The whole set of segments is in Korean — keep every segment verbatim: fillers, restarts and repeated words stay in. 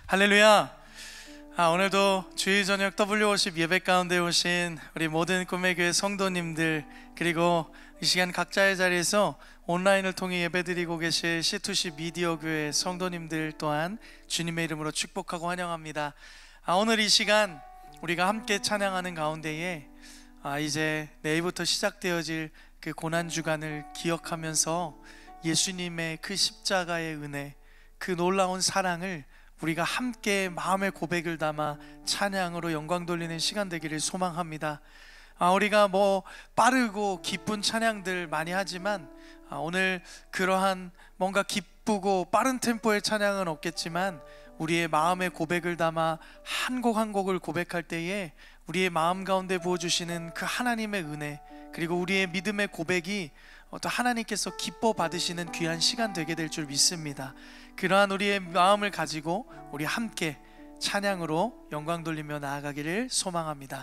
할렐루야. 아, 오늘도 주일 저녁 더블유오십 예배 가운데 오신 우리 모든 꿈의 교회 성도님들, 그리고 이 시간 각자의 자리에서 온라인을 통해 예배드리고 계실 씨투씨 미디어 교회 성도님들 또한 주님의 이름으로 축복하고 환영합니다. 아, 오늘 이 시간 우리가 함께 찬양하는 가운데에 아, 이제 내일부터 시작되어질 그 고난주간을 기억하면서 예수님의 그 십자가의 은혜, 그 놀라운 사랑을 우리가 함께 마음의 고백을 담아 찬양으로 영광 돌리는 시간 되기를 소망합니다. 아, 우리가 뭐 빠르고 기쁜 찬양들 많이 하지만 아, 오늘 그러한 뭔가 기쁘고 빠른 템포의 찬양은 없겠지만 우리의 마음의 고백을 담아 한 곡 한 곡을 고백할 때에 우리의 마음 가운데 부어주시는 그 하나님의 은혜, 그리고 우리의 믿음의 고백이 또 하나님께서 기뻐 받으시는 귀한 시간 되게 될 줄 믿습니다. 그러한 우리의 마음을 가지고 우리 함께 찬양으로 영광 돌리며 나아가기를 소망합니다.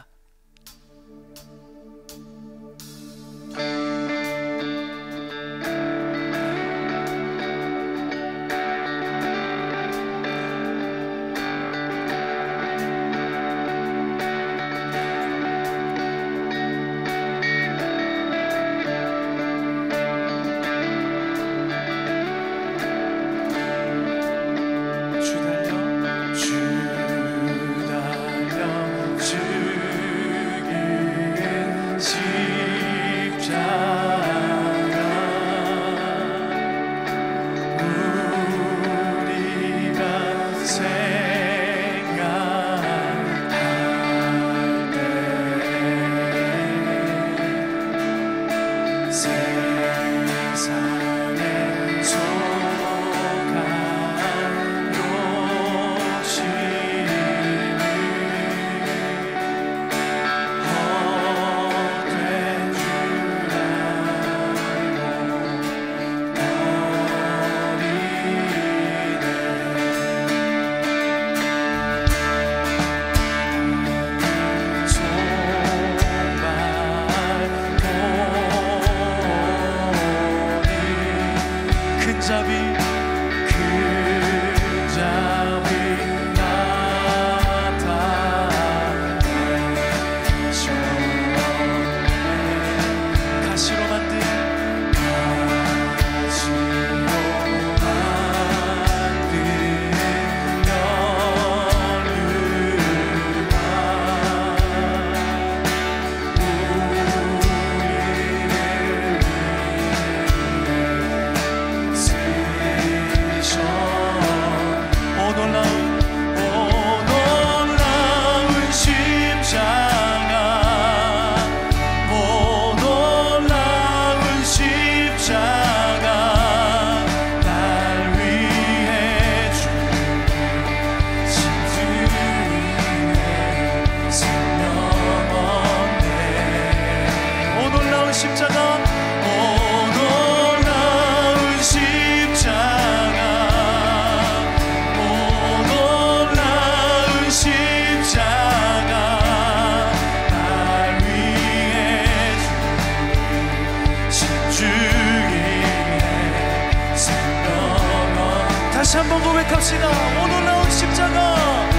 다시 한번 고백합시다. 오 놀라운 십자가,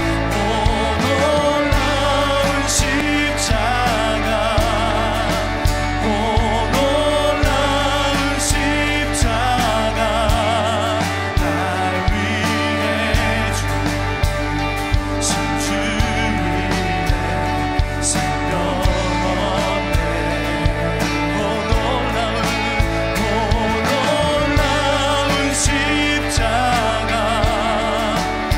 오 놀라운 십자가, 오 놀라운 십자가, 날 위해 주신 주 위에 생명 얻네. 오 놀라운, 오 놀라운 십자가,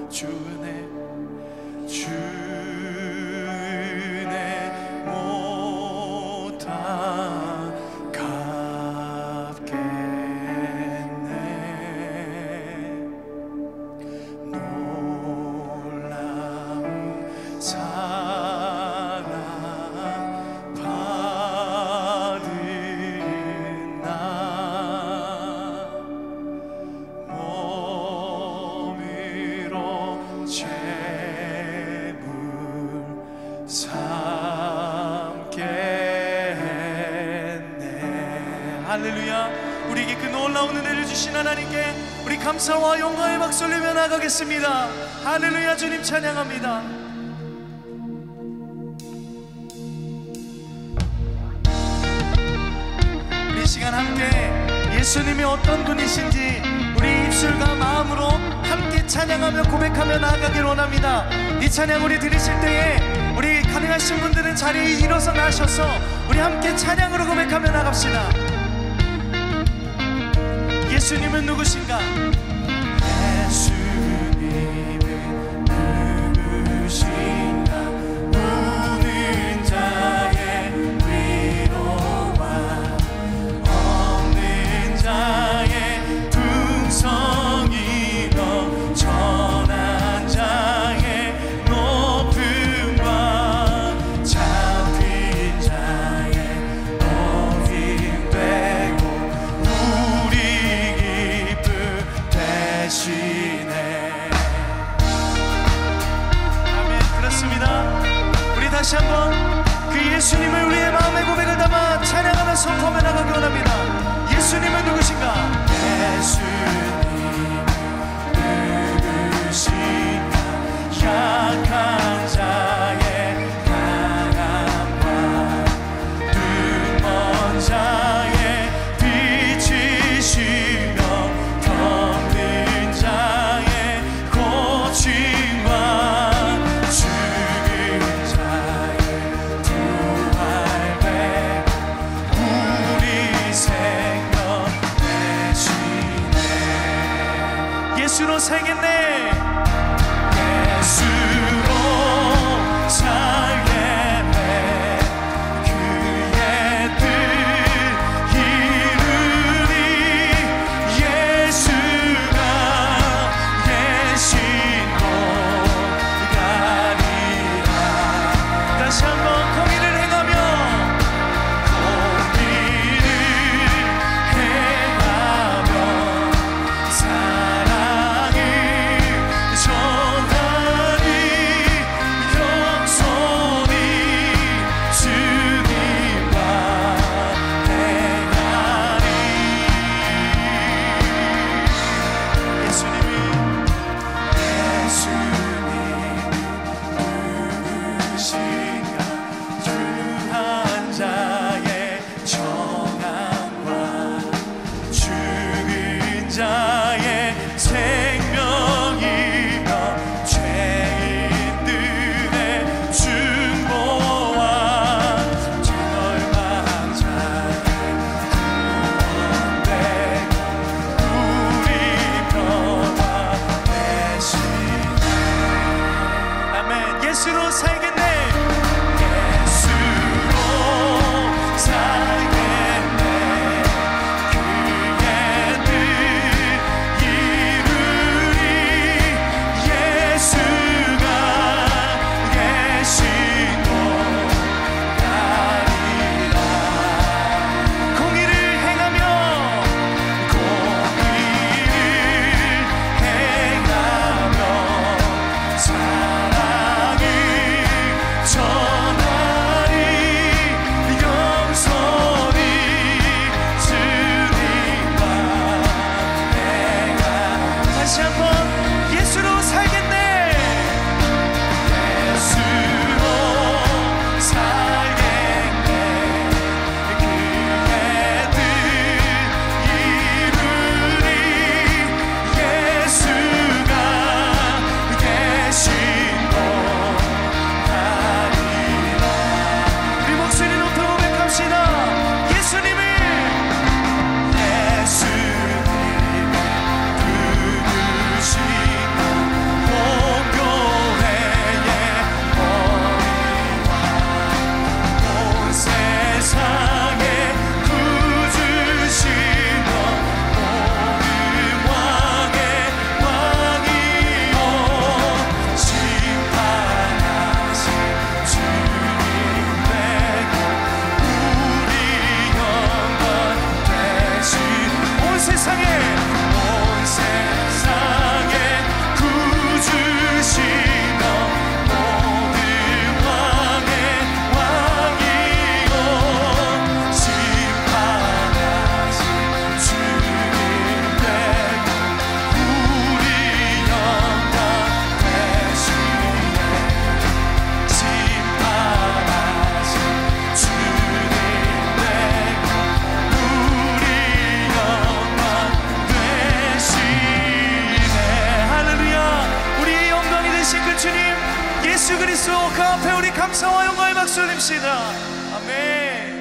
주 은혜 주 은혜 못다 갚겠네. 놀라운 사랑 받은 나 몸으로 재물 삼겠네. 할렐루야. 우리에게 그 놀라운 은혜를 주신 하나님께 우리 감사와 영광의 박수 올리며 나가겠습니다. 할렐루야. 주님 찬양합니다. 우리 이 시간 함께 예수님이 어떤 분이신지 우리 입술과 마음으로 함께 찬양하며 고백하며 나아가길 원합니다. 이 찬양 우리 들으실 때에 우리 가능하신 분들은 자리에 일어서 나셔서 우리 함께 찬양으로 고백하며 나갑시다. 예수님은 누구신가? 예수님은 누구신가? 우는 자의 위로와 없는 자의 풍성이여 전한 자의 높음과 잡힌 자의 노임되고 우리 기쁨 대신에. 아멘. 그렇습니다. 우리 다시 한번 그 예수님을 우리의 마음의 고백을 담아 찬양하며 선포하며 나가기 원합니다. 예수님은 누구신가? 예수님 누구신가? 약한 자의 강함과 눈먼 자의 빛이시며 덮는 자의 고침과 죽은 자의 부활되고 우리 생명 대신에. 예수로 살겠네. 예수로 살겠네. 그의 뜻 이루리. 예수가 계신 곳 가리라. 다시 한번 공의를 행하며 공의를 행하며 사랑을 전하니 영손이 주님과 행하리. 예수님이 예수님 누구신가? 주한 자의 정함과 죽은 자의 생명이며 죄인들의 중보와 절망 자의 구원되고 우리 평화 대신에. 아멘. 예수로 살겠네. 예수로 살겠네. 그의 뜻 이루리. 예수가 계신 곳 가리라. 공의를 행하며 공의를 행하며 사랑을 예수 그리스도 그 앞에 우리 감사와 영광의 박수 올립시다. 아멘.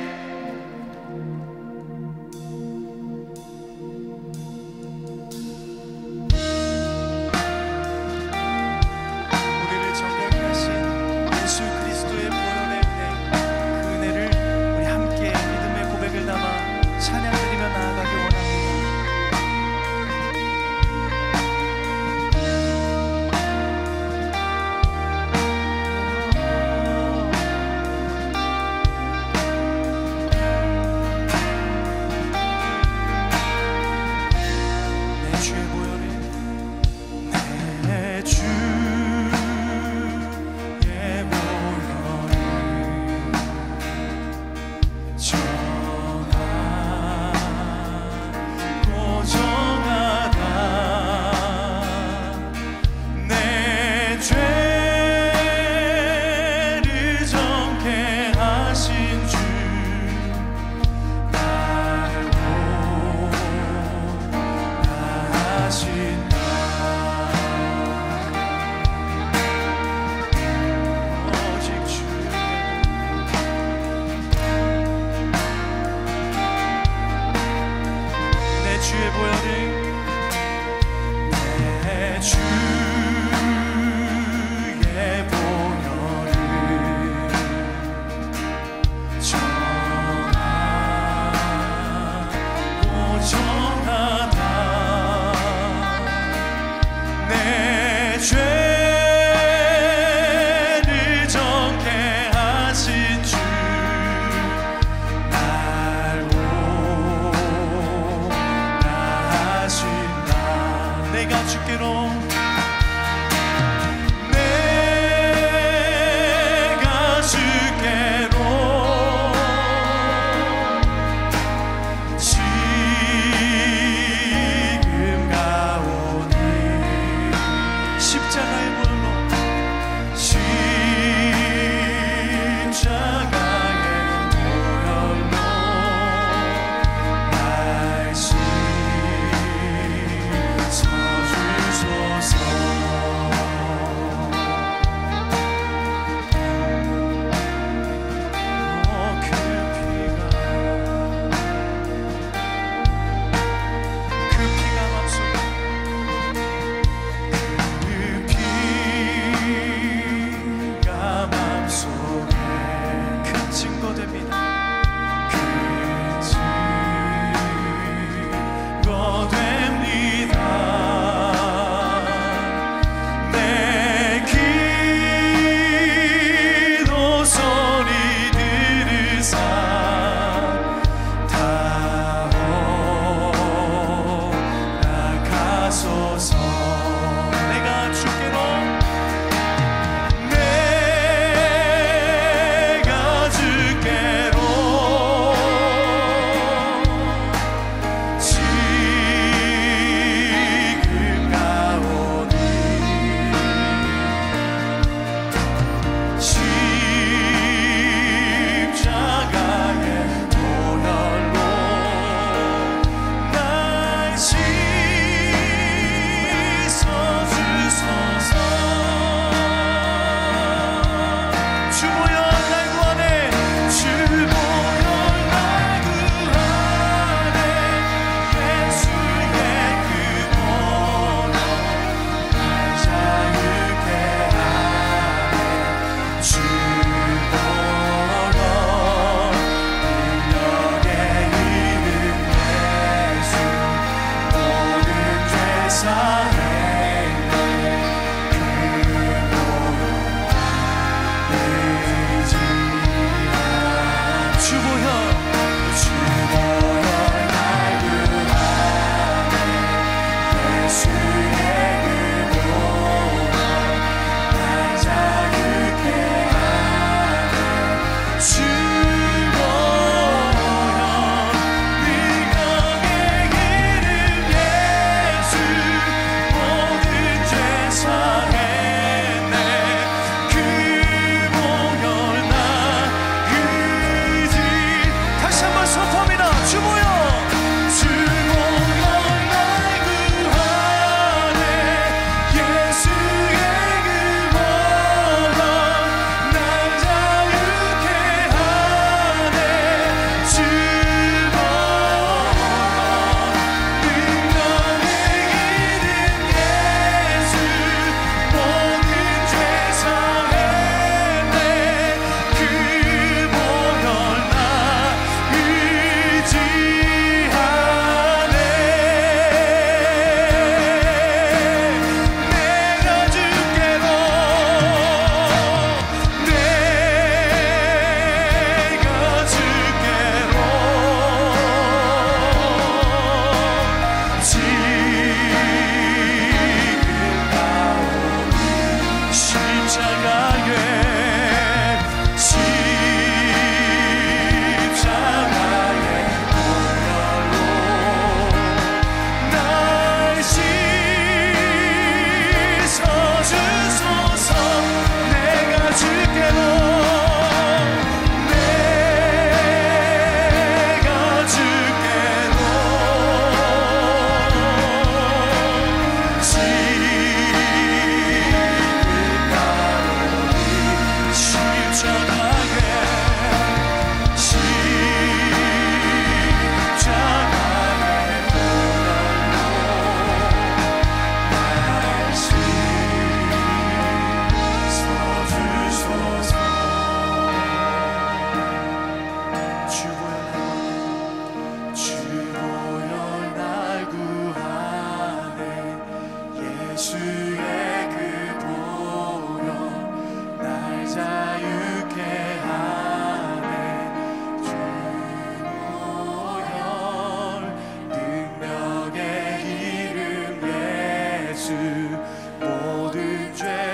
그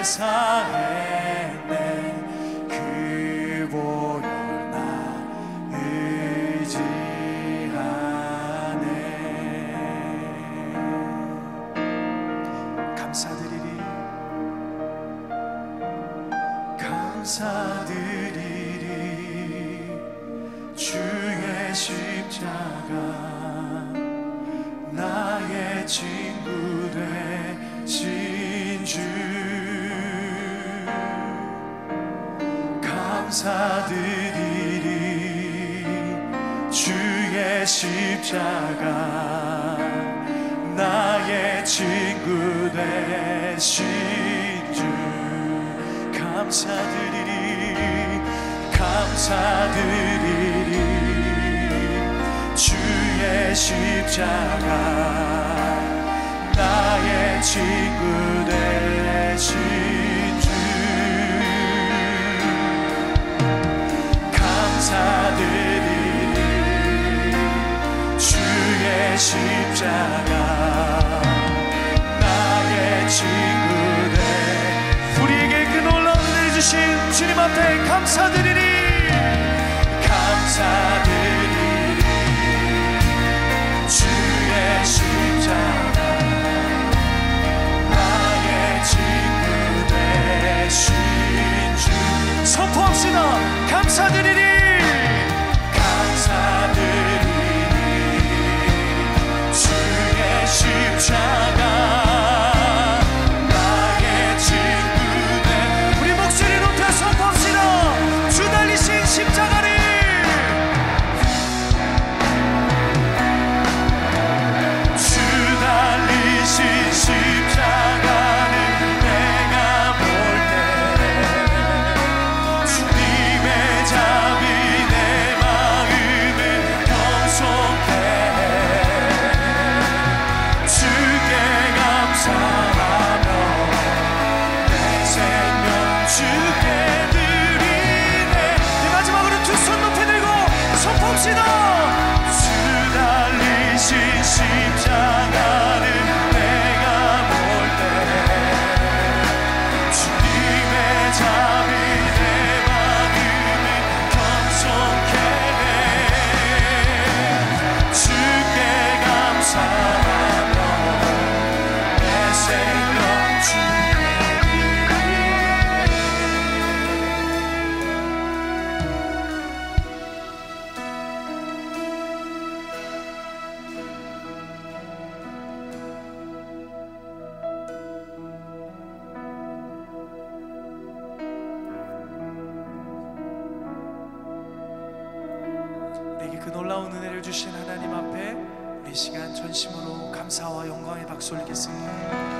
사했네. 그 보혈 나 의지하네. 감사드리리 감사드리리 주의 십자가 나의 친구 되신 주. 감사드리리 주의 십자가 나의 친구 되신 주. 감사드리리 감사드리리 주의 십자가 나의 친구 되신 주. 감사드리리 주의 십자가 나의 친구 되. 우리에게 그 놀라운 은혜를 주신 주님 앞에 감사드리리 감사드리리 주의 십자가 나의 친구 되신 주. 선포합시다. 감사드리리 감사드리리 주의 십자가 나의 친구 되. 우리 목소리 높여 선포합시다. 주 달리신 십자가를 주 달리신 십자가를 내가 볼 때 주님의 자비 내 마음을 경속해 주께 감사하며 내 생명 주께 드리네. 이 마지막으로 두 손 높이 들고 선포합시다. 주 달리신 십자가를 내가 볼 때 주님의 자비 내 마음을 경속해 주께 감사하며 내 생명 주께 내게 그 놀라운 은혜를 주신 하나님 앞에 우리 시간 전심으로 감사와 영광의 박수 올리겠습니다.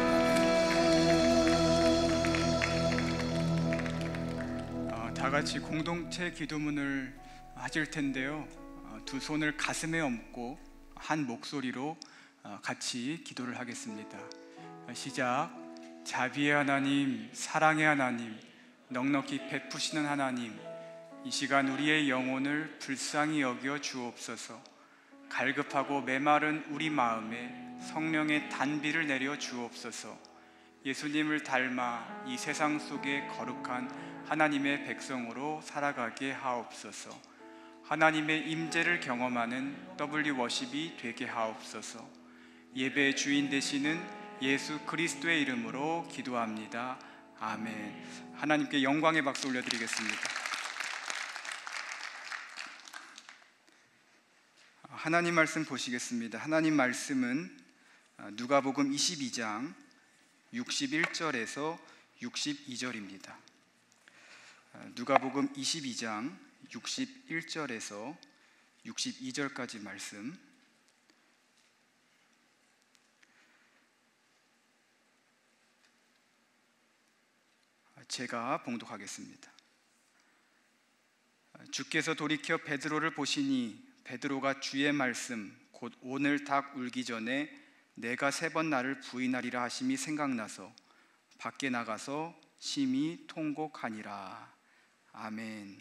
어, 다 같이 공동체 기도문을 하실 텐데요. 어, 두 손을 가슴에 얹고 한 목소리로 어, 같이 기도를 하겠습니다. 어, 시작. 자비의 하나님, 사랑의 하나님, 넉넉히 베푸시는 하나님, 이 시간 우리의 영혼을 불쌍히 여겨 주옵소서. 갈급하고 메마른 우리 마음에 성령의 단비를 내려 주옵소서. 예수님을 닮아 이 세상 속에 거룩한 하나님의 백성으로 살아가게 하옵소서. 하나님의 임재를 경험하는 더블유 워십이 되게 하옵소서. 예배의 주인 되시는 예수 그리스도의 이름으로 기도합니다. 아멘. 하나님께 영광의 박수 올려드리겠습니다. 하나님 말씀 보시겠습니다. 하나님 말씀은 누가복음 이십이 장 육십일 절에서 육십이 절입니다. 누가복음 이십이 장 육십일 절에서 육십이 절까지 말씀. 제가 봉독하겠습니다. 주께서 돌이켜 베드로를 보시니 베드로가 주의 말씀 곧 오늘 닭 울기 전에 내가 세 번 나를 부인하리라 하심이 생각나서 밖에 나가서 심히 통곡하니라. 아멘.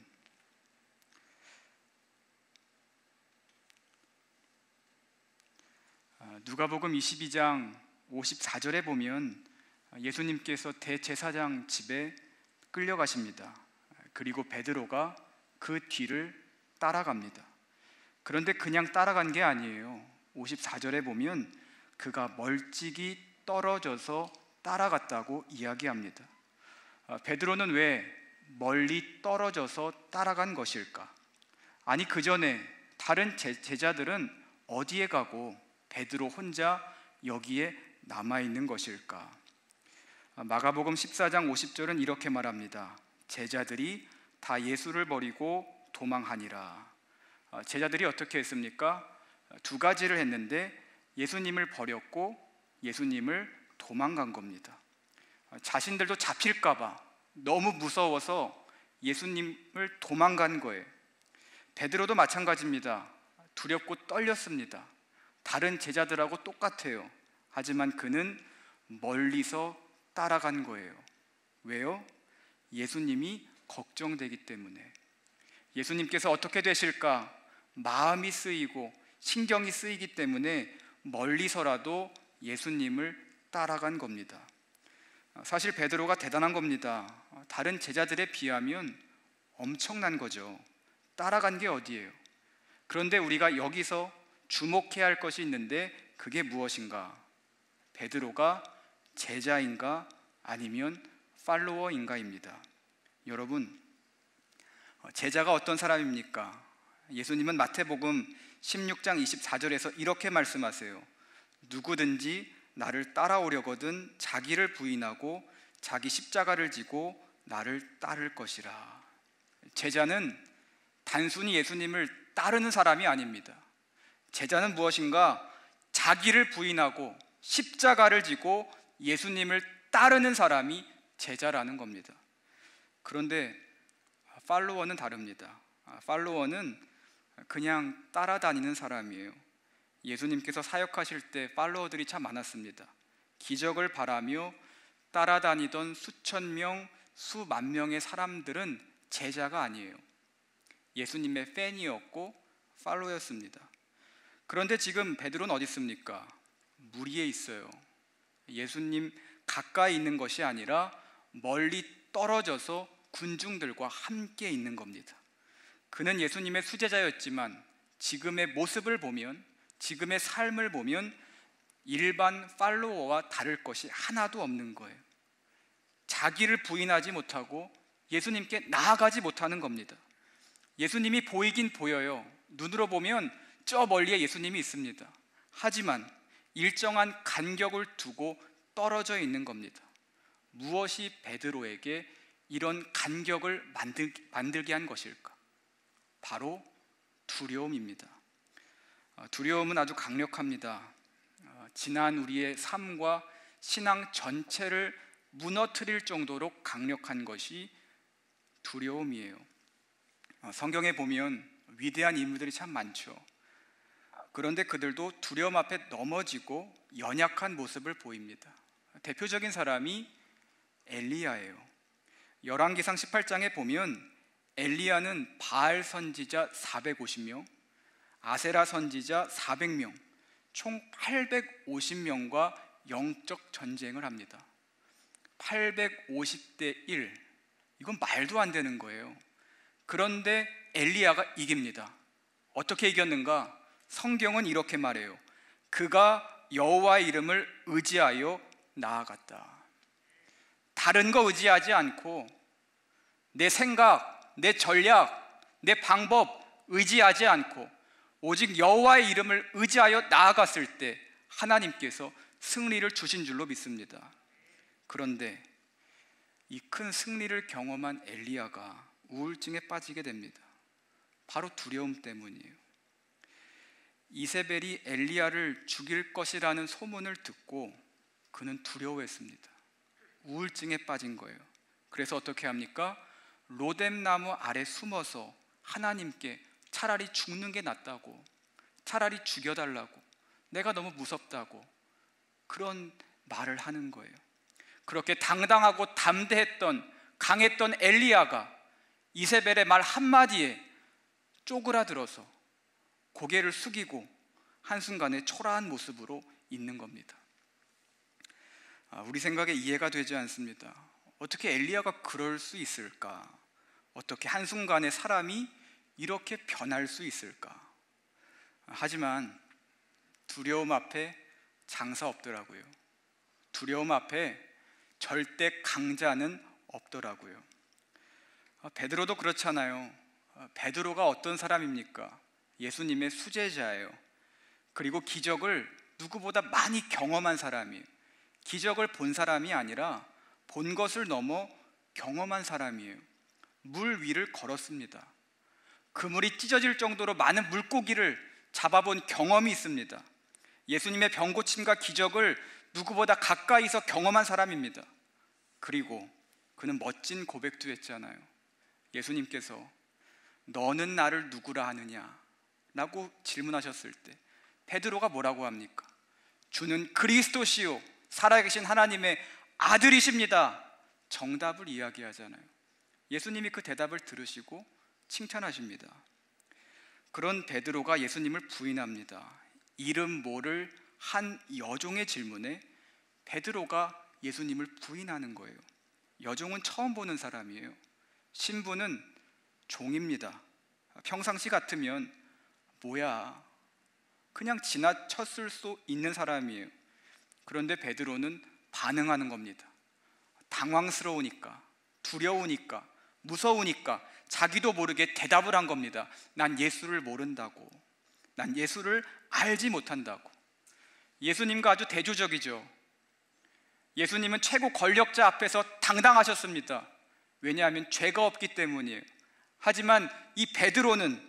누가복음 이십이 장 오십사 절에 보면 예수님께서 대제사장 집에 끌려가십니다. 그리고 베드로가 그 뒤를 따라갑니다. 그런데 그냥 따라간 게 아니에요. 오십사 절에 보면 그가 멀찍이 떨어져서 따라갔다고 이야기합니다. 베드로는 왜 멀리 떨어져서 따라간 것일까? 아니, 그 전에 다른 제자들은 어디에 가고 베드로 혼자 여기에 남아있는 것일까? 마가복음 십사 장 오십 절은 이렇게 말합니다. 제자들이 다 예수를 버리고 도망하니라. 제자들이 어떻게 했습니까? 두 가지를 했는데 예수님을 버렸고 예수님을 도망간 겁니다. 자신들도 잡힐까 봐 너무 무서워서 예수님을 도망간 거예요. 베드로도 마찬가지입니다. 두렵고 떨렸습니다. 다른 제자들하고 똑같아요. 하지만 그는 멀리서 따라간 거예요. 왜요? 예수님이 걱정되기 때문에. 예수님께서 어떻게 되실까 마음이 쓰이고 신경이 쓰이기 때문에 멀리서라도 예수님을 따라간 겁니다. 사실 베드로가 대단한 겁니다. 다른 제자들에 비하면 엄청난 거죠. 따라간 게 어디예요? 그런데 우리가 여기서 주목해야 할 것이 있는데 그게 무엇인가? 베드로가 제자인가 아니면 팔로워인가입니다. 여러분, 제자가 어떤 사람입니까? 예수님은 마태복음 십육 장 이십사 절에서 이렇게 말씀하세요. 누구든지 나를 따라오려거든 자기를 부인하고 자기 십자가를 지고 나를 따를 것이라. 제자는 단순히 예수님을 따르는 사람이 아닙니다. 제자는 무엇인가? 자기를 부인하고 십자가를 지고 예수님을 따르는 사람이 제자라는 겁니다. 그런데 팔로워는 다릅니다. 팔로워는 그냥 따라다니는 사람이에요. 예수님께서 사역하실 때 팔로워들이 참 많았습니다. 기적을 바라며 따라다니던 수천 명, 수만 명의 사람들은 제자가 아니에요. 예수님의 팬이었고 팔로워였습니다. 그런데 지금 베드로는 어디 있습니까? 무리에 있어요. 예수님 가까이 있는 것이 아니라 멀리 떨어져서 군중들과 함께 있는 겁니다. 그는 예수님의 수제자였지만 지금의 모습을 보면, 지금의 삶을 보면 일반 팔로워와 다를 것이 하나도 없는 거예요. 자기를 부인하지 못하고 예수님께 나아가지 못하는 겁니다. 예수님이 보이긴 보여요. 눈으로 보면 저 멀리에 예수님이 있습니다. 하지만 일정한 간격을 두고 떨어져 있는 겁니다. 무엇이 베드로에게 이런 간격을 만들, 만들게 한 것일까? 바로 두려움입니다. 두려움은 아주 강력합니다. 지난 우리의 삶과 신앙 전체를 무너뜨릴 정도로 강력한 것이 두려움이에요. 성경에 보면 위대한 인물들이 참 많죠. 그런데 그들도 두려움 앞에 넘어지고 연약한 모습을 보입니다. 대표적인 사람이 엘리야예요. 열왕기상 십팔 장에 보면 엘리야는 바알 선지자 사백오십 명, 아세라 선지자 사백 명, 총 팔백오십 명과 영적 전쟁을 합니다. 팔백오십 대 일, 이건 말도 안 되는 거예요. 그런데 엘리야가 이깁니다. 어떻게 이겼는가? 성경은 이렇게 말해요. 그가 여호와의 이름을 의지하여 나아갔다. 다른 거 의지하지 않고 내 생각, 내 전략, 내 방법 의지하지 않고 오직 여호와의 이름을 의지하여 나아갔을 때 하나님께서 승리를 주신 줄로 믿습니다. 그런데 이 큰 승리를 경험한 엘리야가 우울증에 빠지게 됩니다. 바로 두려움 때문이에요. 이세벨이 엘리야를 죽일 것이라는 소문을 듣고 그는 두려워했습니다. 우울증에 빠진 거예요. 그래서 어떻게 합니까? 로뎀나무 아래 숨어서 하나님께 차라리 죽는 게 낫다고, 차라리 죽여달라고, 내가 너무 무섭다고 그런 말을 하는 거예요. 그렇게 당당하고 담대했던 강했던 엘리야가 이세벨의 말 한마디에 쪼그라들어서 고개를 숙이고 한순간에 초라한 모습으로 있는 겁니다. 우리 생각에 이해가 되지 않습니다. 어떻게 엘리야가 그럴 수 있을까? 어떻게 한순간에 사람이 이렇게 변할 수 있을까? 하지만 두려움 앞에 장사 없더라고요. 두려움 앞에 절대 강자는 없더라고요. 베드로도 그렇잖아요. 베드로가 어떤 사람입니까? 예수님의 수제자예요. 그리고 기적을 누구보다 많이 경험한 사람이에요. 기적을 본 사람이 아니라 본 것을 넘어 경험한 사람이에요. 물 위를 걸었습니다. 그물이 찢어질 정도로 많은 물고기를 잡아본 경험이 있습니다. 예수님의 병고침과 기적을 누구보다 가까이서 경험한 사람입니다. 그리고 그는 멋진 고백도 했잖아요. 예수님께서 너는 나를 누구라 하느냐? 라고 질문하셨을 때 베드로가 뭐라고 합니까? 주는 그리스도시요 살아계신 하나님의 아들이십니다. 정답을 이야기하잖아요. 예수님이 그 대답을 들으시고 칭찬하십니다. 그런 베드로가 예수님을 부인합니다. 이름 모를 한 여종의 질문에 베드로가 예수님을 부인하는 거예요. 여종은 처음 보는 사람이에요. 신부는 종입니다. 평상시 같으면 뭐야 그냥 지나쳤을 수 있는 사람이에요. 그런데 베드로는 반응하는 겁니다. 당황스러우니까, 두려우니까, 무서우니까 자기도 모르게 대답을 한 겁니다. 난 예수를 모른다고, 난 예수를 알지 못한다고. 예수님과 아주 대조적이죠. 예수님은 최고 권력자 앞에서 당당하셨습니다. 왜냐하면 죄가 없기 때문이에요. 하지만 이 베드로는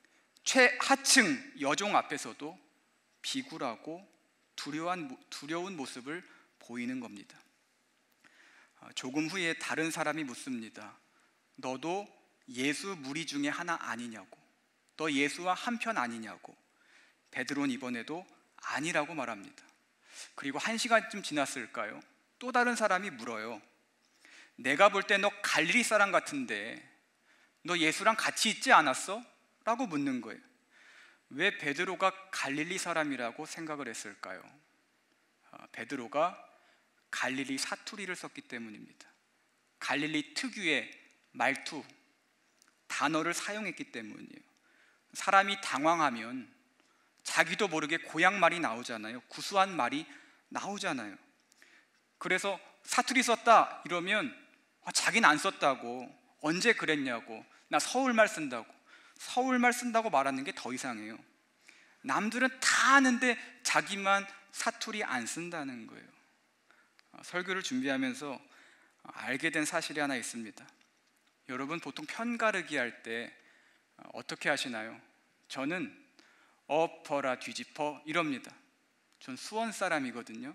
최하층 여종 앞에서도 비굴하고 두려운, 두려운 모습을 보이는 겁니다. 조금 후에 다른 사람이 묻습니다. 너도 예수 무리 중에 하나 아니냐고, 너 예수와 한편 아니냐고. 베드로는 이번에도 아니라고 말합니다. 그리고 한 시간쯤 지났을까요? 또 다른 사람이 물어요. 내가 볼 때 너 갈릴리 사람 같은데 너 예수랑 같이 있지 않았어? 라고 묻는 거예요. 왜 베드로가 갈릴리 사람이라고 생각을 했을까요? 베드로가 갈릴리 사투리를 썼기 때문입니다. 갈릴리 특유의 말투, 단어를 사용했기 때문이에요. 사람이 당황하면 자기도 모르게 고향 말이 나오잖아요. 구수한 말이 나오잖아요. 그래서 사투리 썼다 이러면 아, 자기는 안 썼다고, 언제 그랬냐고, 나 서울말 쓴다고. 서울말 쓴다고 말하는 게 더 이상해요. 남들은 다 아는데 자기만 사투리 안 쓴다는 거예요. 설교를 준비하면서 알게 된 사실이 하나 있습니다. 여러분 보통 편가르기 할 때 어떻게 하시나요? 저는 엎어라 뒤집어 이럽니다. 전 수원 사람이거든요.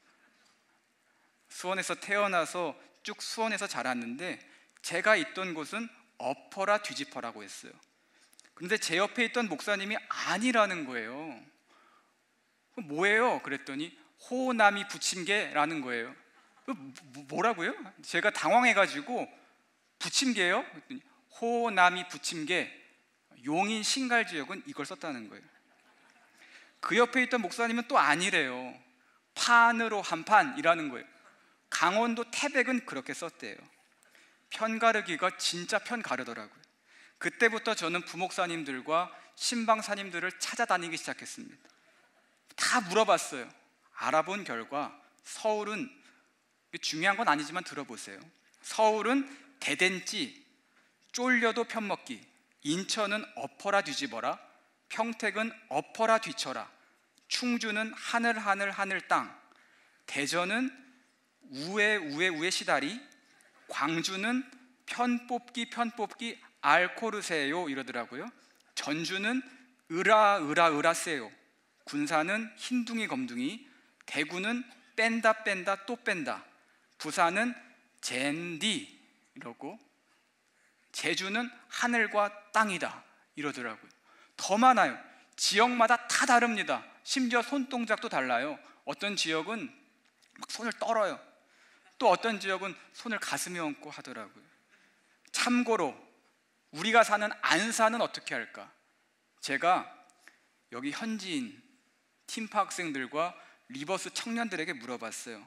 수원에서 태어나서 쭉 수원에서 자랐는데 제가 있던 곳은 엎어라 뒤집어라고 했어요. 그런데 제 옆에 있던 목사님이 아니라는 거예요. 뭐예요? 그랬더니 호남이 부침개라는 거예요. 뭐라고요? 제가 당황해가지고 부침개요? 그랬더니 호남이 부침개, 용인 신갈 지역은 이걸 썼다는 거예요. 그 옆에 있던 목사님은 또 아니래요. 판으로 한판이라는 거예요. 강원도 태백은 그렇게 썼대요. 편가르기가 진짜 편가르더라고요. 그때부터 저는 부목사님들과 신방사님들을 찾아다니기 시작했습니다. 다 물어봤어요. 알아본 결과 서울은, 중요한 건 아니지만 들어보세요. 서울은 대댄지, 쫄려도 편먹기, 인천은 엎어라 뒤집어라, 평택은 엎어라 뒤쳐라, 충주는 하늘 하늘 하늘 땅, 대전은 우에 우에 우에 시다리, 광주는 편 뽑기 편 뽑기 알코르세요 이러더라고요. 전주는 으라 으라 으라세요. 군산은 흰둥이 검둥이, 대구는 뺀다 뺀다 또 뺀다, 부산은 젠디 이러고, 제주는 하늘과 땅이다 이러더라고요. 더 많아요. 지역마다 다 다릅니다. 심지어 손동작도 달라요. 어떤 지역은 막 손을 떨어요. 또 어떤 지역은 손을 가슴에 얹고 하더라고요. 참고로 우리가 사는 안산은 어떻게 할까? 제가 여기 현지인 팀파 학생들과 리버스 청년들에게 물어봤어요.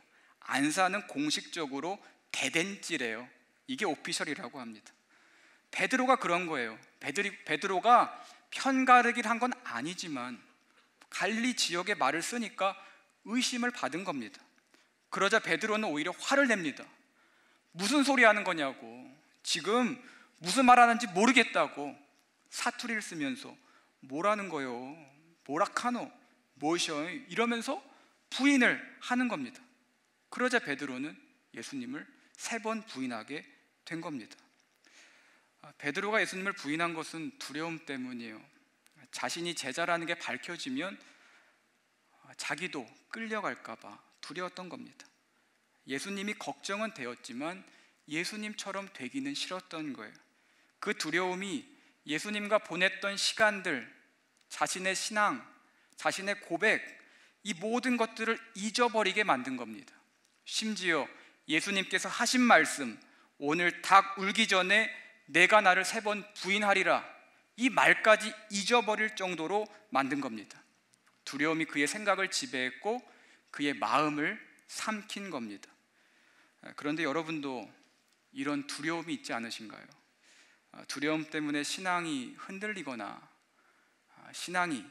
안사는 공식적으로 대댄지래요. 이게 오피셜이라고 합니다. 베드로가 그런 거예요. 베드리, 베드로가 편가르기를 한 건 아니지만 갈릴리 지역의 말을 쓰니까 의심을 받은 겁니다. 그러자 베드로는 오히려 화를 냅니다. 무슨 소리 하는 거냐고, 지금 무슨 말하는지 모르겠다고 사투리를 쓰면서 뭐라는 거요, 뭐라카노, 뭐셔, 이러면서 부인을 하는 겁니다. 그러자 베드로는 예수님을 세 번 부인하게 된 겁니다. 베드로가 예수님을 부인한 것은 두려움 때문이에요. 자신이 제자라는 게 밝혀지면 자기도 끌려갈까 봐 두려웠던 겁니다. 예수님이 걱정은 되었지만 예수님처럼 되기는 싫었던 거예요. 그 두려움이 예수님과 보냈던 시간들, 자신의 신앙, 자신의 고백, 이 모든 것들을 잊어버리게 만든 겁니다. 심지어 예수님께서 하신 말씀, 오늘 닭 울기 전에 내가 나를 세 번 부인하리라, 이 말까지 잊어버릴 정도로 만든 겁니다. 두려움이 그의 생각을 지배했고 그의 마음을 삼킨 겁니다. 그런데 여러분도 이런 두려움이 있지 않으신가요? 두려움 때문에 신앙이 흔들리거나 신앙이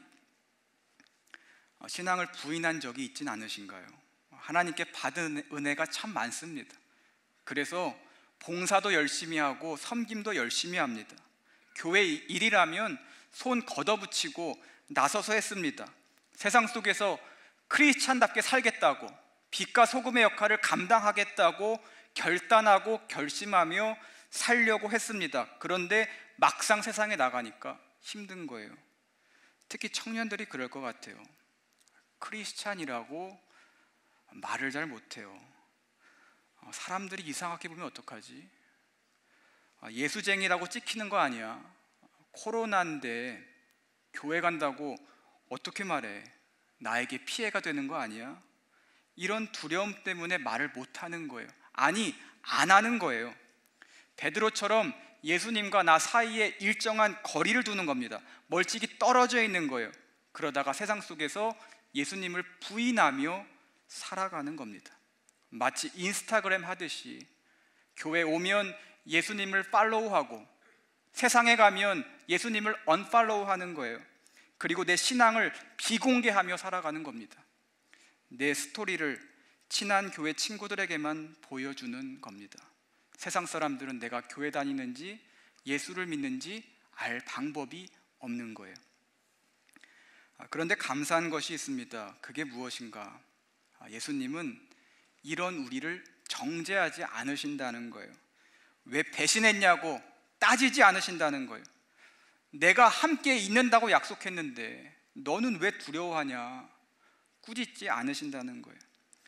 신앙을 부인한 적이 있진 않으신가요? 하나님께 받은 은혜가 참 많습니다. 그래서 봉사도 열심히 하고 섬김도 열심히 합니다. 교회 일이라면 손 걷어붙이고 나서서 했습니다. 세상 속에서 크리스찬답게 살겠다고, 빛과 소금의 역할을 감당하겠다고 결단하고 결심하며 살려고 했습니다. 그런데 막상 세상에 나가니까 힘든 거예요. 특히 청년들이 그럴 것 같아요. 크리스찬이라고 말을 잘 못해요. 사람들이 이상하게 보면 어떡하지? 예수쟁이라고 찍히는 거 아니야? 코로나인데 교회 간다고 어떻게 말해? 나에게 피해가 되는 거 아니야? 이런 두려움 때문에 말을 못하는 거예요. 아니, 안 하는 거예요. 베드로처럼 예수님과 나 사이에 일정한 거리를 두는 겁니다. 멀찍이 떨어져 있는 거예요. 그러다가 세상 속에서 예수님을 부인하며 살아가는 겁니다. 마치 인스타그램 하듯이 교회 오면 예수님을 팔로우하고 세상에 가면 예수님을 언팔로우하는 거예요. 그리고 내 신앙을 비공개하며 살아가는 겁니다. 내 스토리를 친한 교회 친구들에게만 보여주는 겁니다. 세상 사람들은 내가 교회 다니는지 예수를 믿는지 알 방법이 없는 거예요. 그런데 감사한 것이 있습니다. 그게 무엇인가? 예수님은 이런 우리를 정죄하지 않으신다는 거예요. 왜 배신했냐고 따지지 않으신다는 거예요. 내가 함께 있는다고 약속했는데 너는 왜 두려워하냐? 꾸짖지 않으신다는 거예요.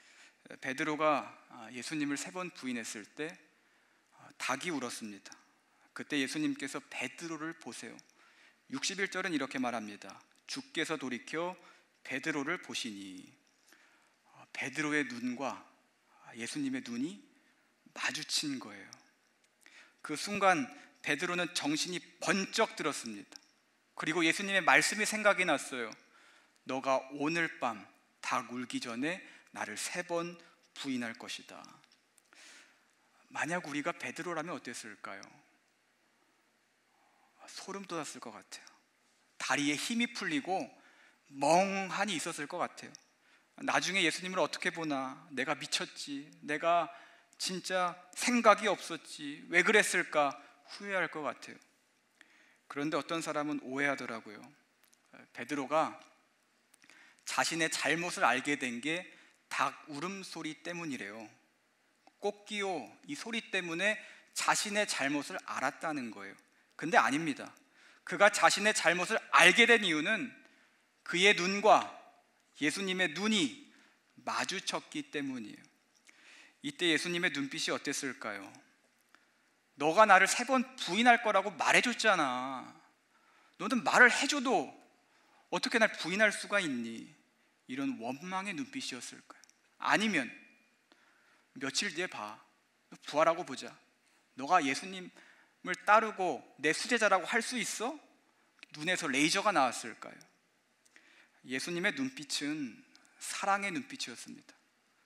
베드로가 예수님을 세 번 부인했을 때 닭이 울었습니다. 그때 예수님께서 베드로를 보세요. 육십일 절은 이렇게 말합니다. 주께서 돌이켜 베드로를 보시니, 베드로의 눈과 예수님의 눈이 마주친 거예요. 그 순간 베드로는 정신이 번쩍 들었습니다. 그리고 예수님의 말씀이 생각이 났어요. 너가 오늘 밤 닭 울기 전에 나를 세 번 부인할 것이다. 만약 우리가 베드로라면 어땠을까요? 소름 돋았을 것 같아요. 다리에 힘이 풀리고 멍하니 있었을 것 같아요. 나중에 예수님을 어떻게 보나, 내가 미쳤지, 내가 진짜 생각이 없었지, 왜 그랬을까 후회할 것 같아요. 그런데 어떤 사람은 오해하더라고요. 베드로가 자신의 잘못을 알게 된 게 닭 울음소리 때문이래요. 꽃기호, 이 소리 때문에 자신의 잘못을 알았다는 거예요. 근데 아닙니다. 그가 자신의 잘못을 알게 된 이유는 그의 눈과 예수님의 눈이 마주쳤기 때문이에요. 이때 예수님의 눈빛이 어땠을까요? 너가 나를 세 번 부인할 거라고 말해줬잖아. 너는 말을 해줘도 어떻게 날 부인할 수가 있니? 이런 원망의 눈빛이었을까요? 아니면 며칠 뒤에 봐, 부활하고 보자. 너가 예수님을 따르고 내 수제자라고 할 수 있어? 눈에서 레이저가 나왔을까요? 예수님의 눈빛은 사랑의 눈빛이었습니다.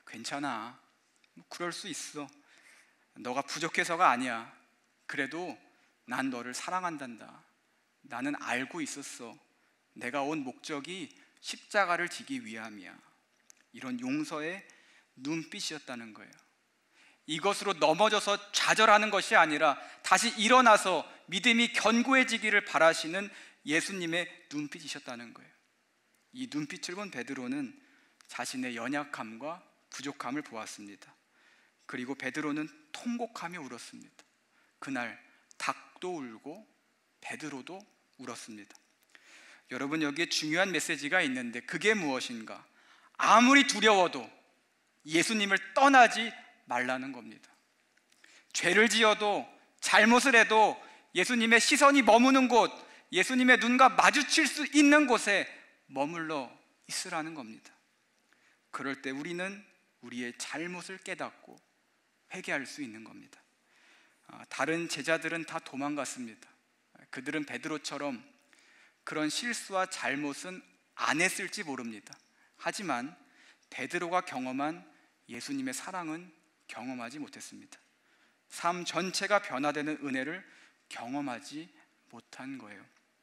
괜찮아. 뭐 그럴 수 있어. 너가 부족해서가 아니야. 그래도 난 너를 사랑한단다. 나는 알고 있었어. 내가 온 목적이 십자가를 지기 위함이야. 이런 용서의 눈빛이었다는 거예요. 이것으로 넘어져서 좌절하는 것이 아니라 다시 일어나서 믿음이 견고해지기를 바라시는 예수님의 눈빛이셨다는 거예요. 이 눈빛을 본 베드로는 자신의 연약함과 부족함을 보았습니다. 그리고 베드로는 통곡하며 울었습니다. 그날 닭도 울고 베드로도 울었습니다. 여러분, 여기에 중요한 메시지가 있는데 그게 무엇인가? 아무리 두려워도 예수님을 떠나지 말라는 겁니다. 죄를 지어도 잘못을 해도 예수님의 시선이 머무는 곳, 예수님의 눈과 마주칠 수 있는 곳에 머물러 있으라는 겁니다. 그럴 때 우리는 우리의 잘못을 깨닫고 회개할 수 있는 겁니다. 다른 제자들은 다 도망갔습니다. 그들은 베드로처럼 그런 실수와 잘못은 안 했을지 모릅니다. 하지만 베드로가 경험한 예수님의 사랑은 경험하지 못했습니다. 삶 전체가 변화되는 은혜를 경험하지 못한 거예요.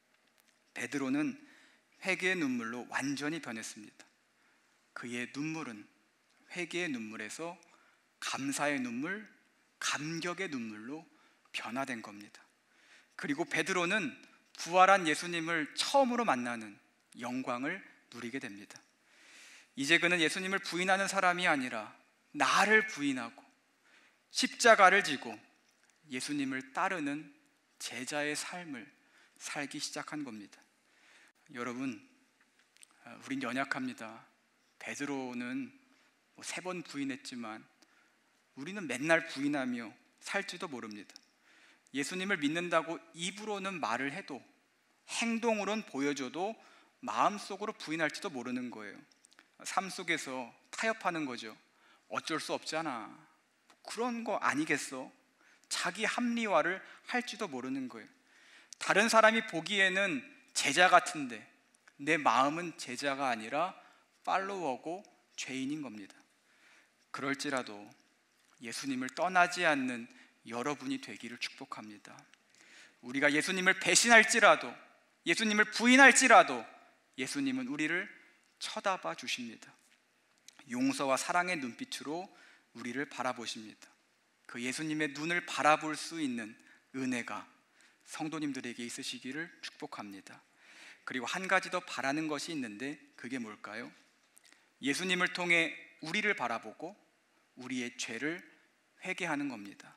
베드로는 회개의 눈물로 완전히 변했습니다. 그의 눈물은 회개의 눈물에서 감사의 눈물, 감격의 눈물로 변화된 겁니다. 그리고 베드로는 부활한 예수님을 처음으로 만나는 영광을 누리게 됩니다. 이제 그는 예수님을 부인하는 사람이 아니라 나를 부인하고 십자가를 지고 예수님을 따르는 제자의 삶을 살기 시작한 겁니다. 여러분, 우린 연약합니다. 베드로는 세 번 부인했지만 우리는 맨날 부인하며 살지도 모릅니다. 예수님을 믿는다고 입으로는 말을 해도 행동으로는 보여줘도 마음속으로 부인할지도 모르는 거예요. 삶 속에서 타협하는 거죠. 어쩔 수 없잖아. 그런 거 아니겠어? 자기 합리화를 할지도 모르는 거예요. 다른 사람이 보기에는 제자 같은데 내 마음은 제자가 아니라 팔로워고 죄인인 겁니다. 그럴지라도 예수님을 떠나지 않는 여러분이 되기를 축복합니다. 우리가 예수님을 배신할지라도, 예수님을 부인할지라도 예수님은 우리를 쳐다봐 주십니다. 용서와 사랑의 눈빛으로 우리를 바라보십니다. 그 예수님의 눈을 바라볼 수 있는 은혜가 성도님들에게 있으시기를 축복합니다. 그리고 한 가지 더 바라는 것이 있는데 그게 뭘까요? 예수님을 통해 우리를 바라보고 우리의 죄를 회개하는 겁니다.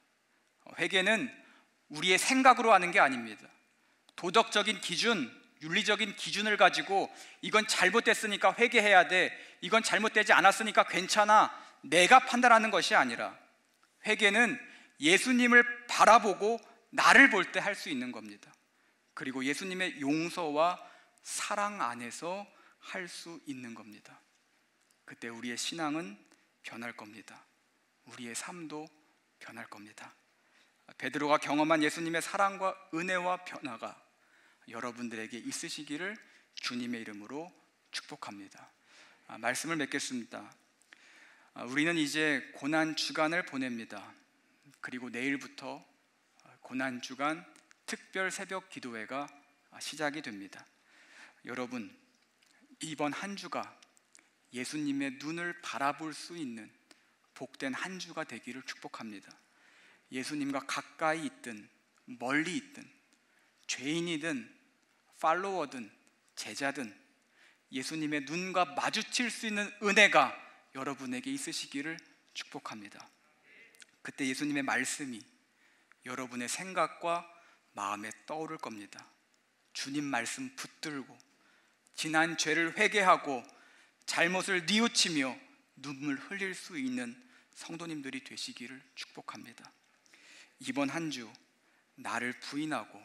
회개는 우리의 생각으로 하는 게 아닙니다. 도덕적인 기준, 윤리적인 기준을 가지고 이건 잘못됐으니까 회개해야 돼, 이건 잘못되지 않았으니까 괜찮아, 내가 판단하는 것이 아니라 회개는 예수님을 바라보고 나를 볼 때 할 수 있는 겁니다. 그리고 예수님의 용서와 사랑 안에서 할 수 있는 겁니다. 그때 우리의 신앙은 변할 겁니다. 우리의 삶도 변할 겁니다. 베드로가 경험한 예수님의 사랑과 은혜와 변화가 여러분들에게 있으시기를 주님의 이름으로 축복합니다. 아, 말씀을 맺겠습니다. 아, 우리는 이제 고난주간을 보냅니다. 그리고 내일부터 고난주간 특별 새벽 기도회가 시작이 됩니다. 여러분, 이번 한 주가 예수님의 눈을 바라볼 수 있는 복된 한 주가 되기를 축복합니다. 예수님과 가까이 있든 멀리 있든 죄인이든 팔로워든 제자든 예수님의 눈과 마주칠 수 있는 은혜가 여러분에게 있으시기를 축복합니다. 그때 예수님의 말씀이 여러분의 생각과 마음에 떠오를 겁니다. 주님 말씀 붙들고 지난 죄를 회개하고 잘못을 뉘우치며 눈물 흘릴 수 있는 성도님들이 되시기를 축복합니다. 이번 한 주 나를 부인하고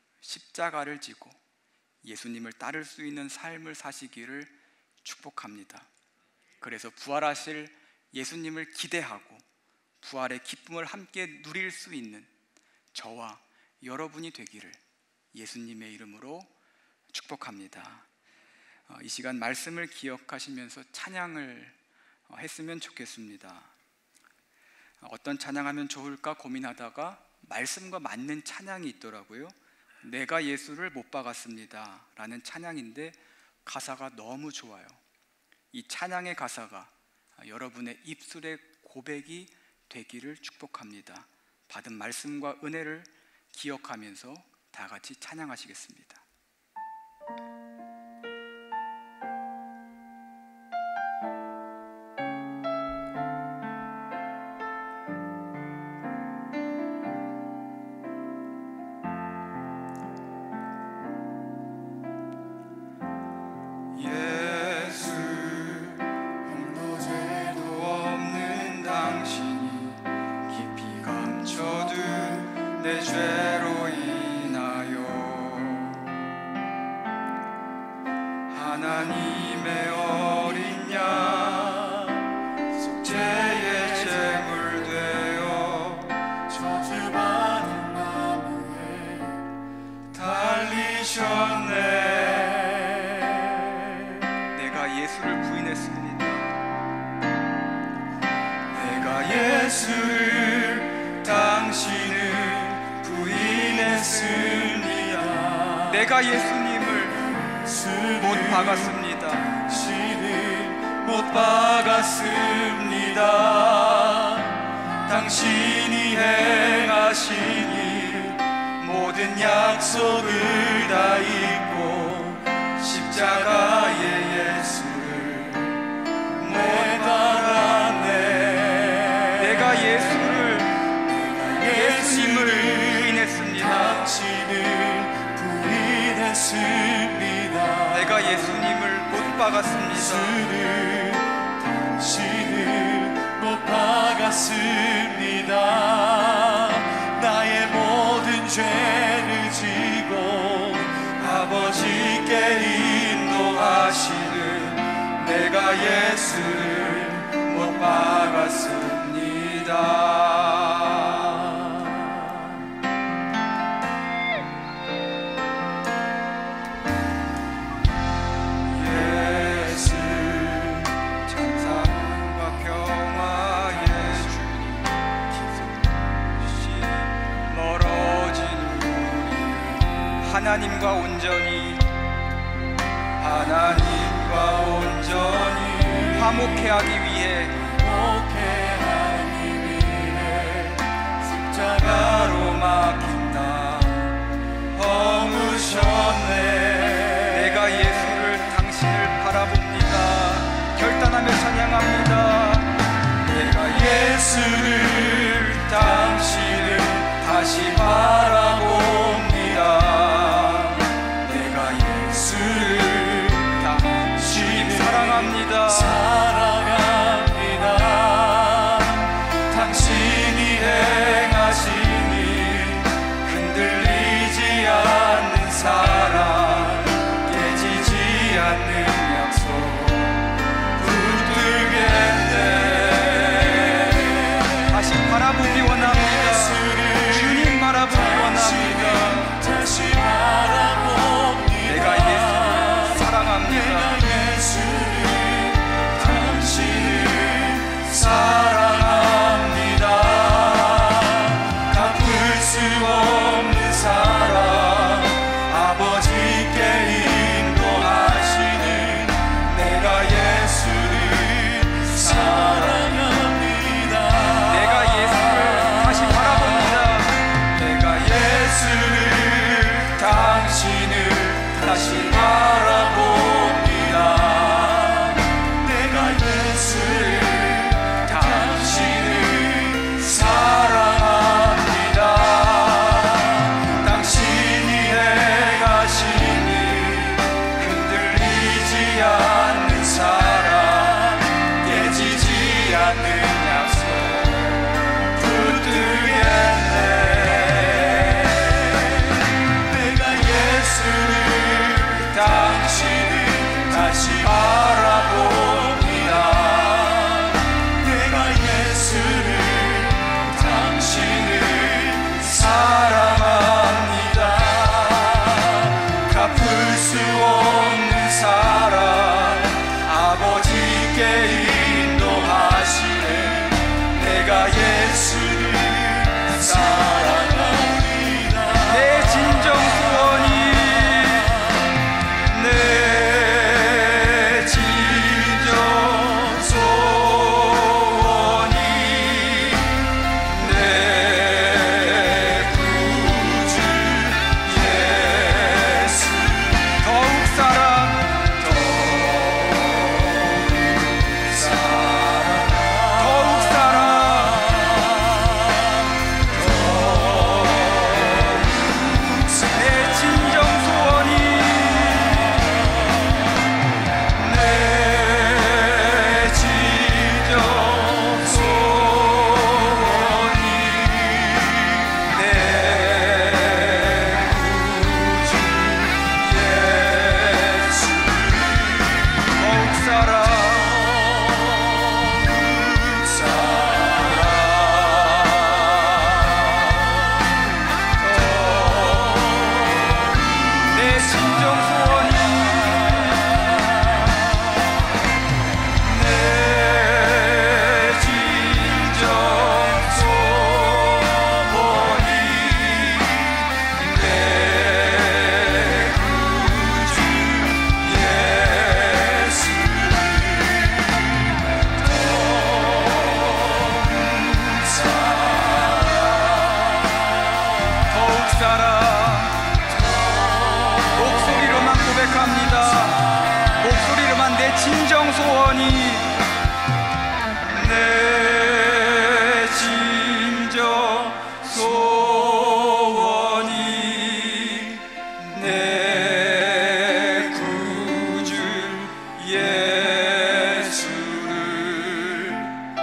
십자가를 지고 예수님을 따를 수 있는 삶을 사시기를 축복합니다. 그래서 부활하실 예수님을 기대하고 부활의 기쁨을 함께 누릴 수 있는 저와 여러분이 되기를 예수님의 이름으로 축복합니다. 이 시간 말씀을 기억하시면서 찬양을 했으면 좋겠습니다. 어떤 찬양하면 좋을까 고민하다가 말씀과 맞는 찬양이 있더라고요. 내가 예수를 못 박았습니다 라는 찬양인데 가사가 너무 좋아요. 이 찬양의 가사가 여러분의 입술의 고백이 되기를 축복합니다. 받은 말씀과 은혜를 기억하면서 다 같이 찬양하시겠습니다. 내 죄로 인하여 하나님의 어린 양 속죄의 제물 되어 저주받은 나무에 달리셨네. 내가 예수를 부인했습니다. 내가 예수를 당신을 부인했습니다. 내가 예수님을 못 박았습니다. 당신을 못 박았습니다. 당신이 행하신 일 모든 약속을 다 잊고 십자가의 예수를 못 박았네. 내가 예수를 예수님을 당신을 부인했습니다. 내가 예수님을 못 박았습니다. 당신을 못 박았습니다. 나의 모든 죄를 지고 아버지께 인도하시는 내가 예수를 못 박았습니다. 하나님과 온전히 하나님과 온전히 화목해 하기 위해 화목해 위해 십자가로 막힌 나 허무셨네. 내가 예수를 당신을 바라봅니다. 결단하며 찬양합니다. 내가 예수를 당신을 다시 바라봅니다. 사랑합니다. 사랑합니다. 당신이 행하신 소원이 내 진정 소원이 내 구주 예수를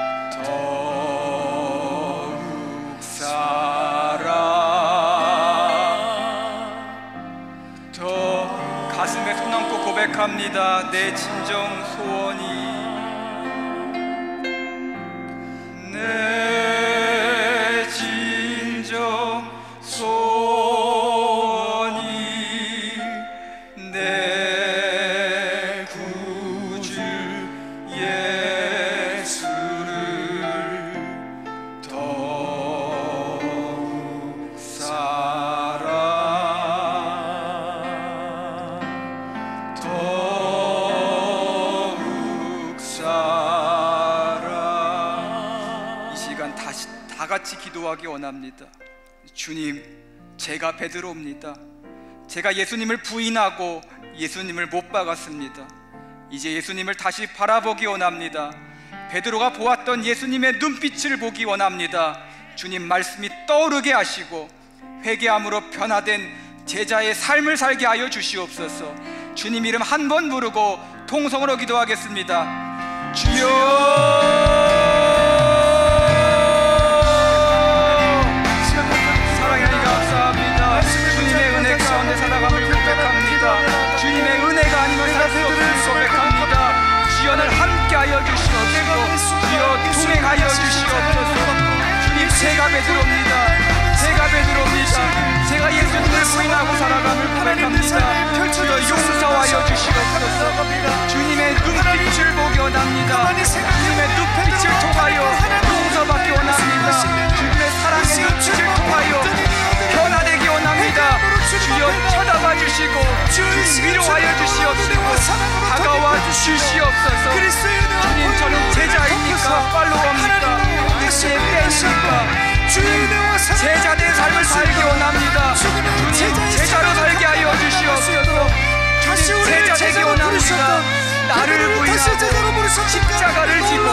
더욱 사랑 더 가슴에 손 얹고 고백합니다. 내 진정 소원이 내 진정 소원이 내 구주 예수를 더욱 사랑 더욱 사랑 이 시간 다시 다 같이 기도하기 원합니다. 주님, 제가 베드로입니다. 제가 예수님을 부인하고 예수님을 못 박았습니다. 이제 예수님을 다시 바라보기 원합니다. 베드로가 보았던 예수님의 눈빛을 보기 원합니다. 주님 말씀이 떠오르게 하시고 회개함으로 변화된 제자의 삶을 살게 하여 주시옵소서. 주님 이름 한 번 부르고 통성으로 기도하겠습니다. 주여, 사랑하니 감사합니다. 주님의 은혜 가운데 살아감을 고백합니다. 주님의 은혜가 아니면 살 수 없음을 고백합니다. 주여 늘 함께하여 주시옵소서. 주여 동행하여 주시옵소서. 주님 제가 베드로입니다. 제가 베드로입니다. 제가 예수님을 부인하고 살아감을 고백합니다. 주여 용서하여 주시옵소서. 주님의 눈빛을 보기 원합니다. 주님의 눈빛을 통하여 용서받기 원합니다. 주님의 사랑의 눈빛을 통하여 변화되기 원합니다. 주여 쳐다봐 주시고 주님 위로하여 주시옵시고 다가와 주시옵소서. 주님 저는 제자입니까? 팔로워입니까? 예수의 팬입니까? 주님 제자된 삶을 살기 원합니다. 주님 제자로 살게 하여 주시옵소서. 주님 제자 되기 원합니다. 나를 부인하고 십자가를 지고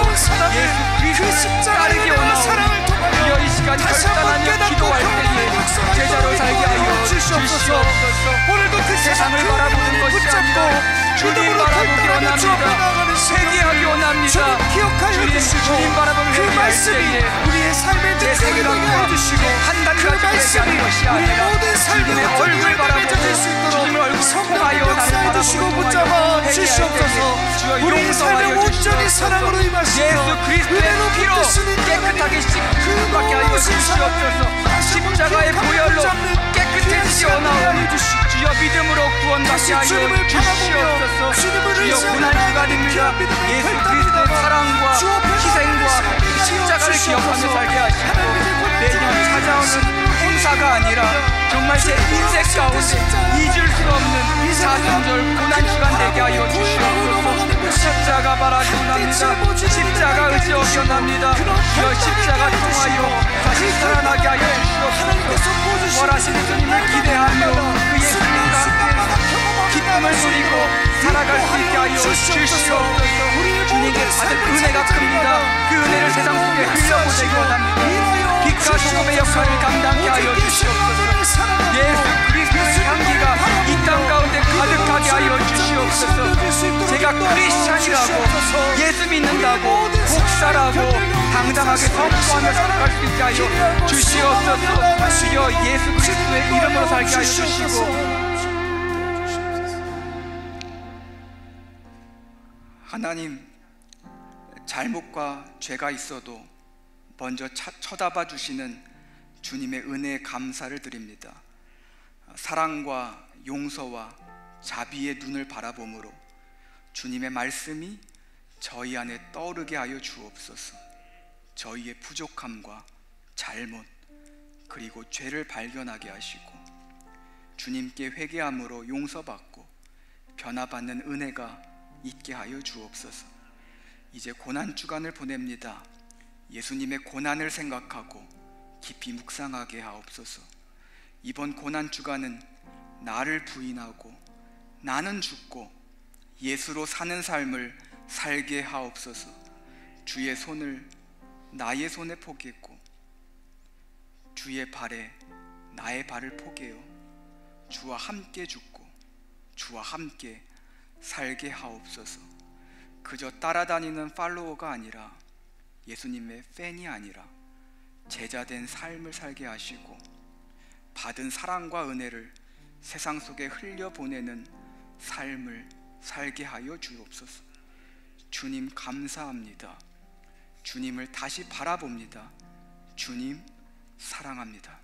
예수 그리스도를 따르기 원하오니 주여 이 시간 결단하며 기도할 때에 제자로 살게 하여 주시옵소서. 오늘도 그 세상을 바라보는 것이 아니라 주님 바라보기 원합니다. 회개하기 원합니다. 주님, 주님 바라보며 회개할 때에 우리의 삶의 제 생각을 해주시고 판단까지 회개하는 것이 아니라 주님의 얼굴 바라보고 주님의 얼굴을 통하여 나를 바라보고 통하여 회개할 때에 주여 용서하여 주시옵소서. 예수 그리스도의 피로 깨끗하게 씻음받게 하여 주시옵소서. 십자가의 보혈로 깨끗해지게 원하오니 주여 믿음으로 구원받게 하여 주시옵소서. 주여 고난주간입니다. 예수 그리스도의 사랑과 희생과 십자가를 기억하며 살게 하시고 매년 찾아오는 행사가 아니라 정말 제 인생 가운데 잊을 수 없는 사순절 고난주간 되게 하여 주시옵소서. 십자가 바라기 원합니다. 십자가 의지하기 원합니다. 주여 십자가 통하여 다시 살아나게 하여 주시옵소서. 부활하신 주님을 기대하며 그 예수님과 함께 기쁨을 누리고 살아갈 수 있게 하여 주시옵소서. 주님께 받은 은혜가 큽니다. 그 은혜를 세상 속에 흘려보내기 원합니다. 빛과 소금의 역할을 감당케 하여 주시옵소서. 예수 그리스도의 향기가 이 땅 가운데 가득하게 하여 주시옵소서. 제가 크리스찬이라고 예수 믿는다고 복사라고 당당하게 선포하며 살아갈 수 있게 하여 주시옵소서. 주여 예수 그리스도의 이름으로 살게 하여 주시고 하나님, 잘못과 죄가 있어도 먼저 차, 쳐다봐 주시는 주님의 은혜에 감사를 드립니다. 사랑과 용서와 자비의 눈을 바라봄으로 주님의 말씀이 저희 안에 떠오르게 하여 주옵소서. 저희의 부족함과 잘못 그리고 죄를 발견하게 하시고 주님께 회개함으로 용서받고 변화받는 은혜가 있게 하여 주옵소서. 이제 고난주간을 보냅니다. 예수님의 고난을 생각하고 깊이 묵상하게 하옵소서. 이번 고난주간은 나를 부인하고 나는 죽고 예수로 사는 삶을 살게 하옵소서. 주의 손을 나의 손에 포기했고 주의 발에 나의 발을 포개어 주와 함께 죽고 주와 함께 살게 하옵소서. 그저 따라다니는 팔로워가 아니라, 예수님의 팬이 아니라 제자된 삶을 살게 하시고 받은 사랑과 은혜를 세상 속에 흘려보내는 삶을 살게 하여 주옵소서. 주님 감사합니다. 주님을 다시 바라봅니다. 주님 사랑합니다.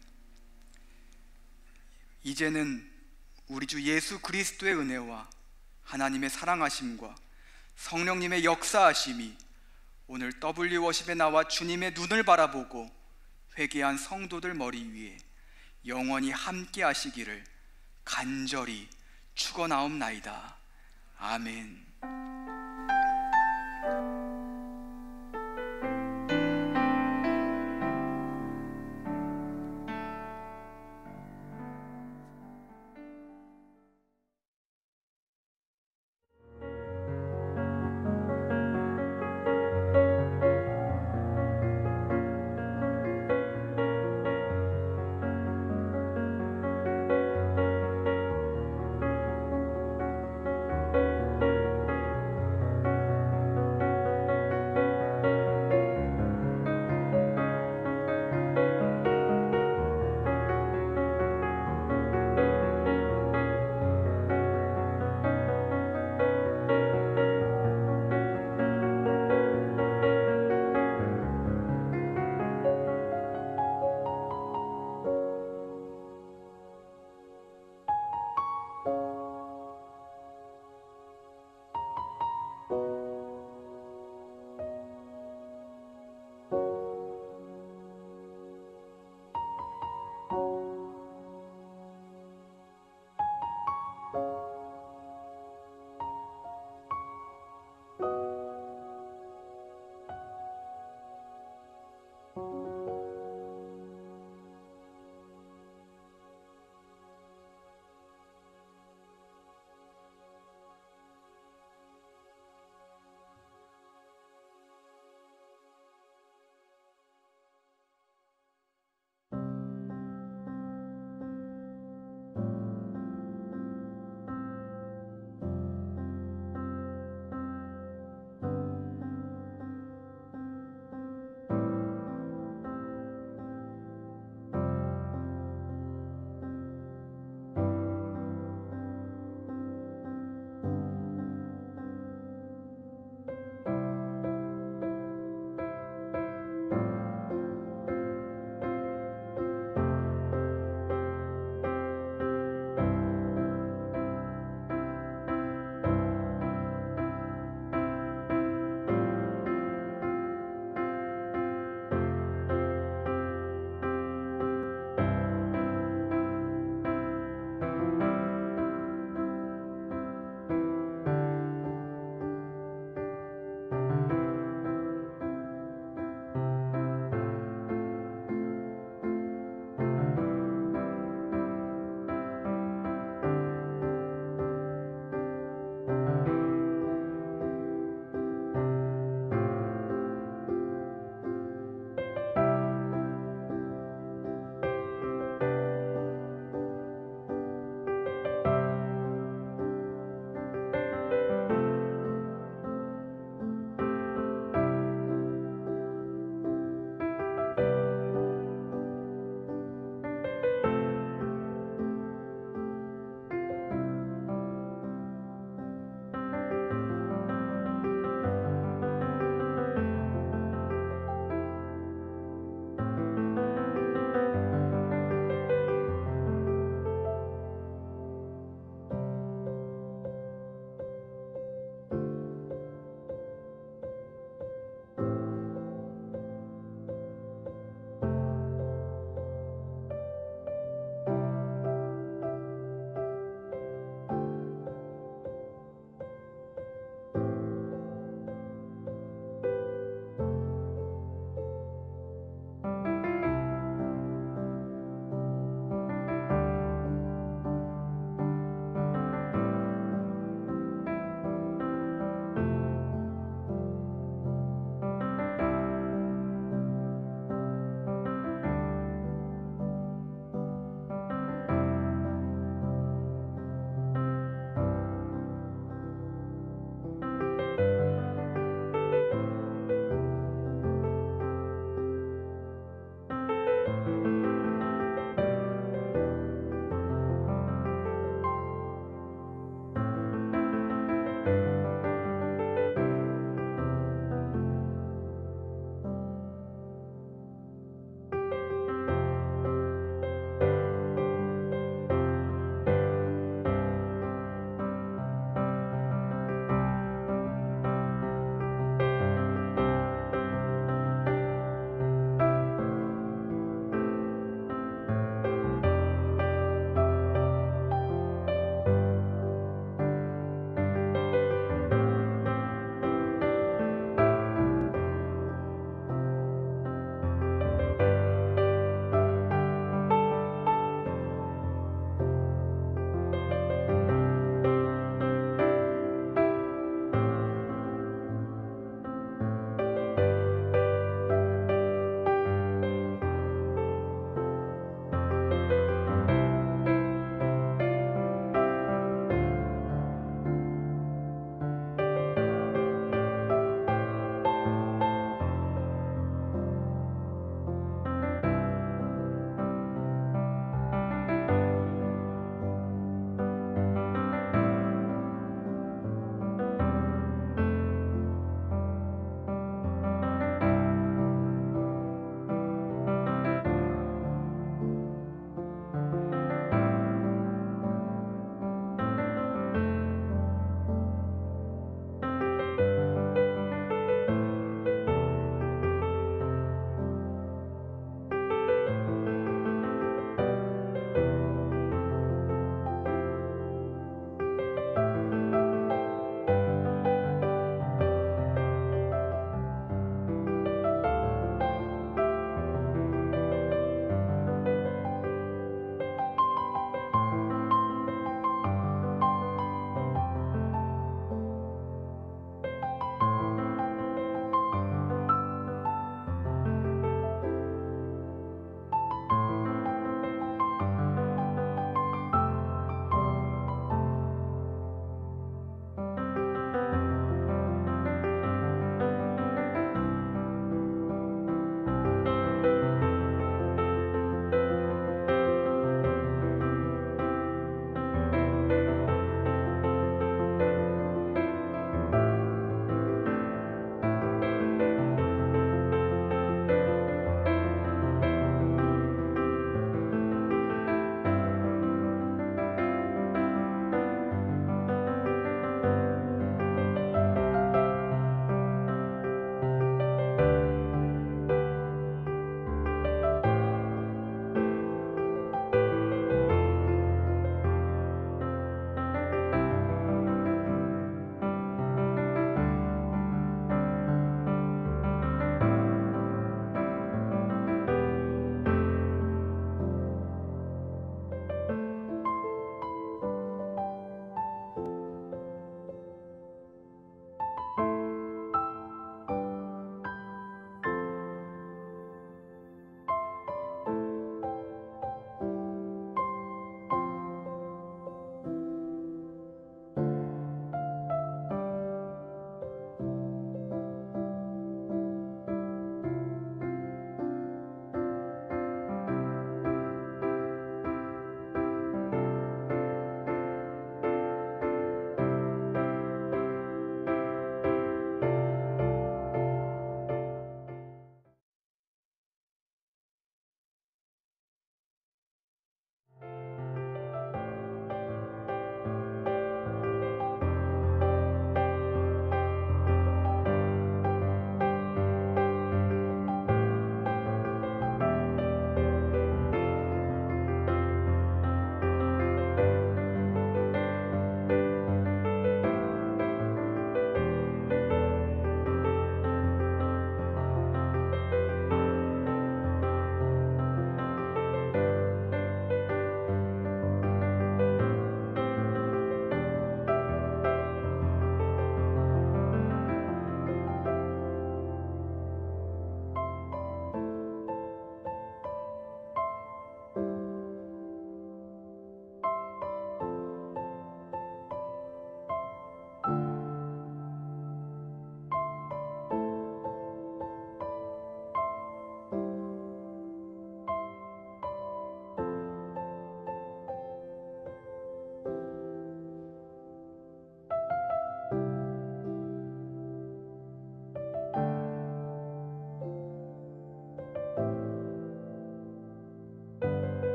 이제는 우리 주 예수 그리스도의 은혜와 하나님의 사랑하심과 성령님의 역사하심이 오늘 더블유워십에 나와 주님의 눈을 바라보고 회개한 성도들 머리 위에 영원히 함께 하시기를 간절히 축원하옵나이다. 아멘.